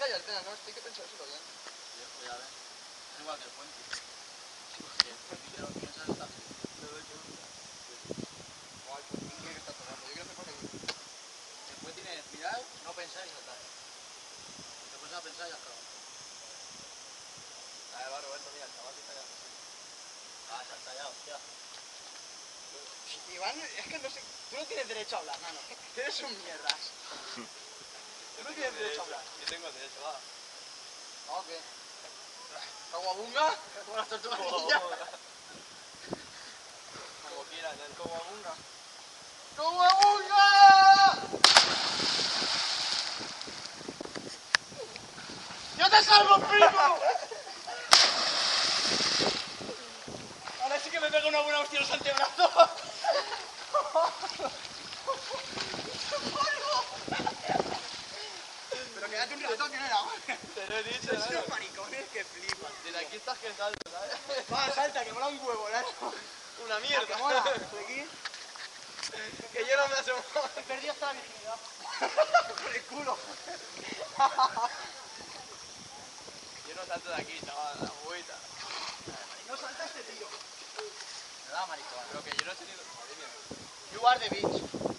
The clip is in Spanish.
playa, Altena, ¿no? Esto hay que pensárselo bien. Pues ya ves. Es igual que el puente. Que el puente que lo piensas está frío. Guay, pues tiene que estar cerrado. Yo quiero hacer por aquí. Después tienes mirar, no pensar y saltar. Te pones a pensar y ya acabas. A ver, va, Roberto, mira, el chaval que está allá. Ah, salta ya, hostia. Iván, es que no sé... Tú no tienes derecho a hablar, mano. Eres un mierdas. Tú no tienes derecho a hablar. Yo tengo derecho, va. ¿No? ¿Qué? ¿Caguabunga? Como las tortugas Como ninja. quieras, ¿no? ¡Caguabunga! ¡Caguabunga! ¡Yo te salvo, primo! Ahora sí que me pega una buena hostia en los antebrazos. Pero quédate un rato que no era. Te lo he dicho, Sois unos ¿no? maricones que flipan. Desde aquí estás que salto, ¿sabes? Va, salta, que mola un huevo, ¿no? Una Ah, que mierda. mola. De aquí. Que yo no me asomo. He perdido hasta la virginidad. Por el culo. Yo no salto de aquí, chaval, la agüita. No salta este tío. Me da maricón. Pero que yo no he tenido... Madre mía. You are the bitch.